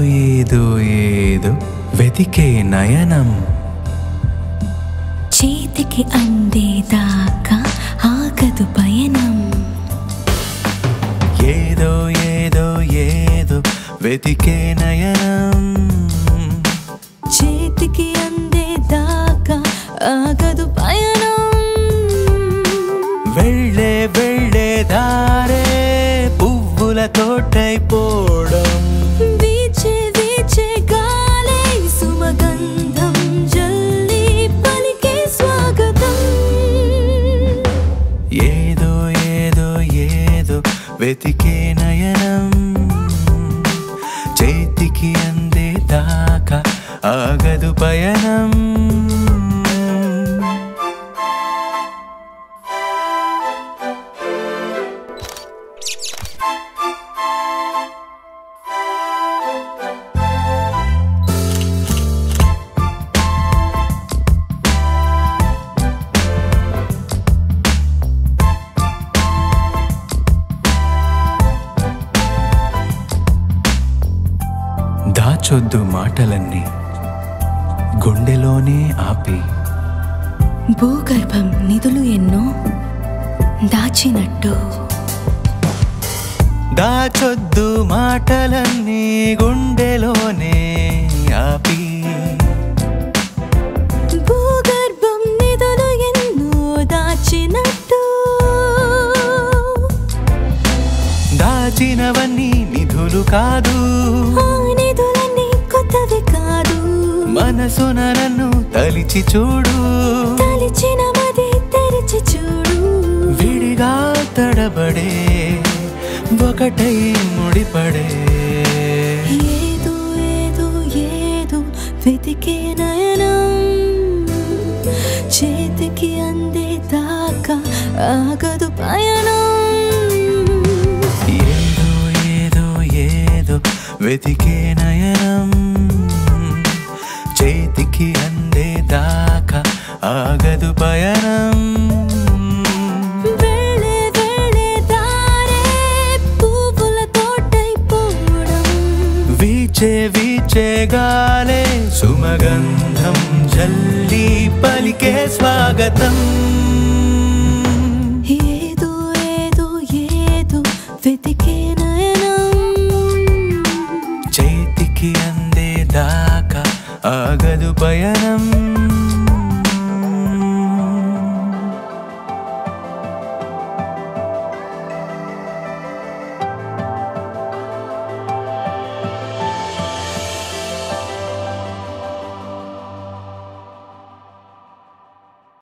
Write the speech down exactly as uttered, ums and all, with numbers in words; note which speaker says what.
Speaker 1: ఏదో ఏదో వెతికే నయనం
Speaker 2: చేతికి అందేదాకా ఆగదు పయనం
Speaker 1: ఏదో ఏదో ఏదో వెతికే నయనం
Speaker 2: చేతికి అందేదాకా ఆగదు పయనం
Speaker 1: వెళ్ళే వెళ్ళే దారే పువ్వుల తోటైపోవడం
Speaker 2: వీచే వీచే గాలే సుమగంధం జల్లి పలికే స్వాగతం
Speaker 1: ఏదో ఏదో ఏదో వెతికే నయనం చేతికి అందేదాకా ఆగదు పయనం దాచొద్దు మాటలన్నీ గుండెలోనే ఆపి
Speaker 2: భూగర్భం నిధులు ఎన్నో దాచినట్టు
Speaker 1: దాచొద్దు మాటలన్నీ గుండెలోనే ఆపి
Speaker 2: భూగర్భం నిధులు ఎన్నో దాచినట్టు
Speaker 1: దాచినవన్నీ నిధులు కాదు
Speaker 2: ఆ నిధులన్నీ కొత్తవి కాదు
Speaker 1: మనసున నన్ను తలిచి చూడు
Speaker 2: తలిచిన మది తెరిచి చూడు
Speaker 1: విడిగా తడబడే ఒకటై ముడిపడే
Speaker 2: ఏదో ఏదో ఏదో వెతికే నయనం చేతికి అందేదాకా ఆగదు పయనం
Speaker 1: ఏదో ఏదో ఏదో వెతికే నయనం చేతికి అందేదాకా ఆగదు పయనం
Speaker 2: వెళ్ళే వెళ్ళే దారే పువ్వుల తోటైపోవడం
Speaker 1: వీచే వీచే గాలే సుమగంధం జల్లి పలికే స్వాగతం
Speaker 2: ఏదో ఏదో ఏదో వెతికే నయనం
Speaker 1: చేతికి అందేదాకా ఆగదు పయనం